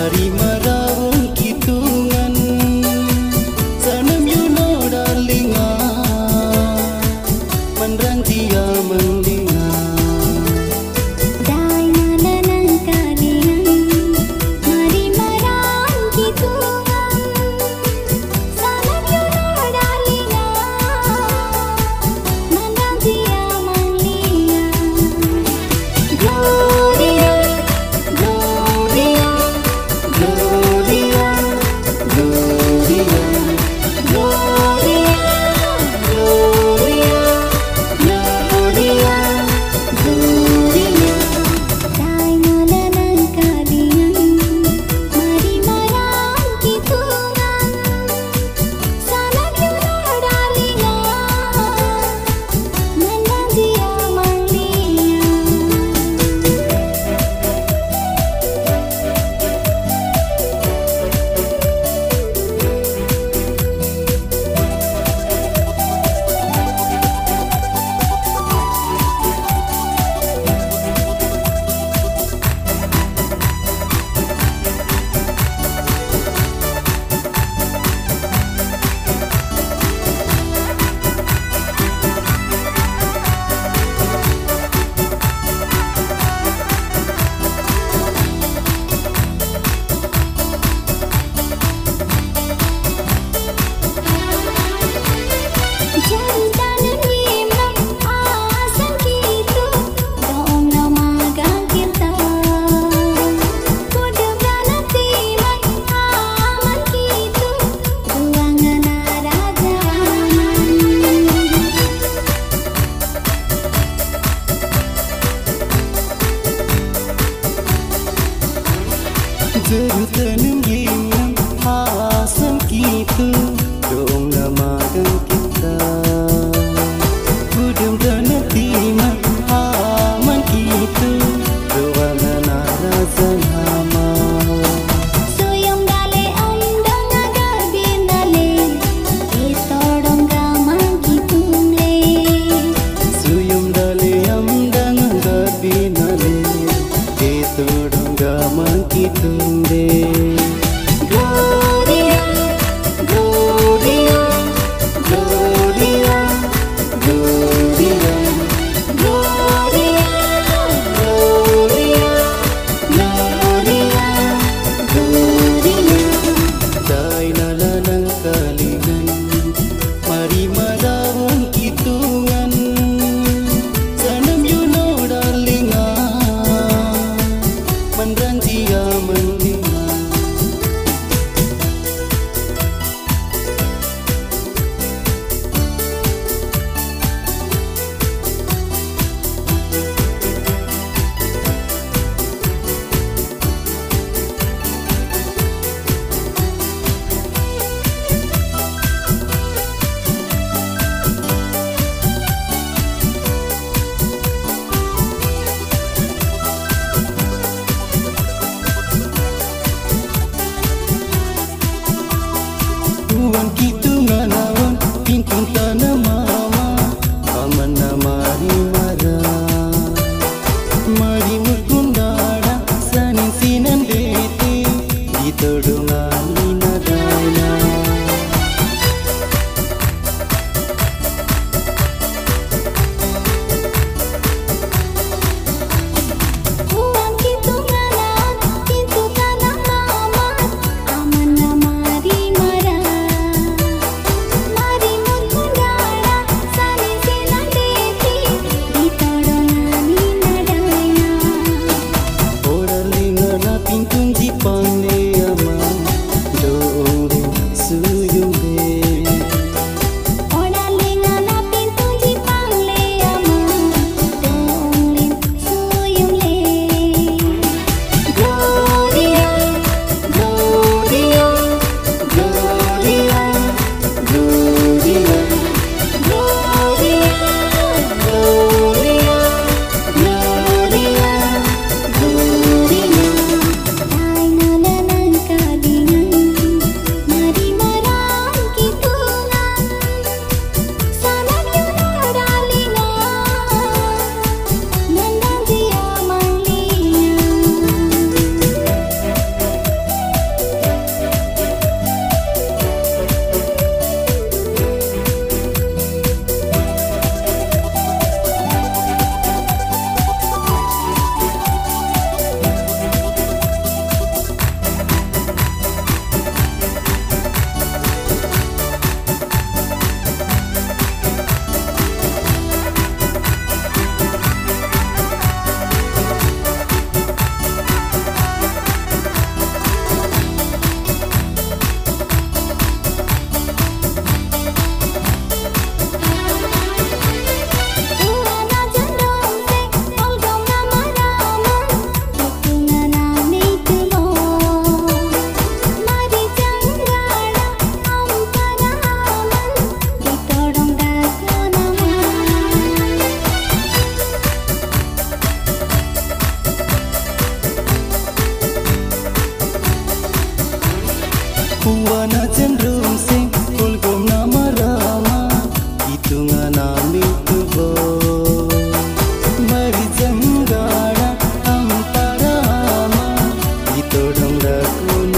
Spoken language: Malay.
Mari merawung kitungan Sanam you know darling Menrantia mendinga Dai nalanang kalian Mari merawung kitungan Sanam you know darling Menrantia mendinga Gloria Tanam yinam asam kita Doong namakan kita Kudum tanam timan aman kita Doangan arasan hama Suyum dale andang agar binale Itodong gamang kitungle Suyum dale amdang agar binale Itodong gamang kitungle Gloria, Gloria, Gloria, Gloria, Gloria, Gloria, Gloria, Gloria. Dai nalanang kalingan Mari merawung kitungan Sanam you know darling Menrantia mendinga Tuan kitungan awan Pintun tanah mama Aman mari marah Mari mukundara Sanin sinan dete Ditodongan lina daina Uang kitungan pintu tanah mama Aman mari marah Mari mengundara Sani sinan deti Ditodongan inadayna Orang lingana pintun jipang le ama Doong le suyung le Oda lingana pintu jipang le ama Doong lin suyung le Gloria, Gloria, Gloria, Gloria, Gloria, Gloria, Gloria, Gloria. Dai nala Puana cenderung sing kulgom nama rama Itungan nami tubo Mari jenggara amparama Itodong dakun